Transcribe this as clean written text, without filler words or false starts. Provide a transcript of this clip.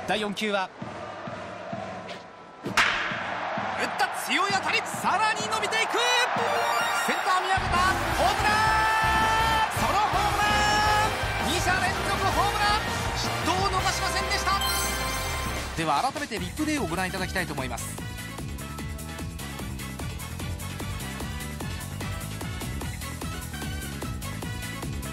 第4球は打った強い当たり、さらに伸びていく、センター見上げた、ホームラン、ソロホームラン、2者連続ホームラン、ヒットを逃しませんでした。では改めてリプレイをご覧いただきたいと思います。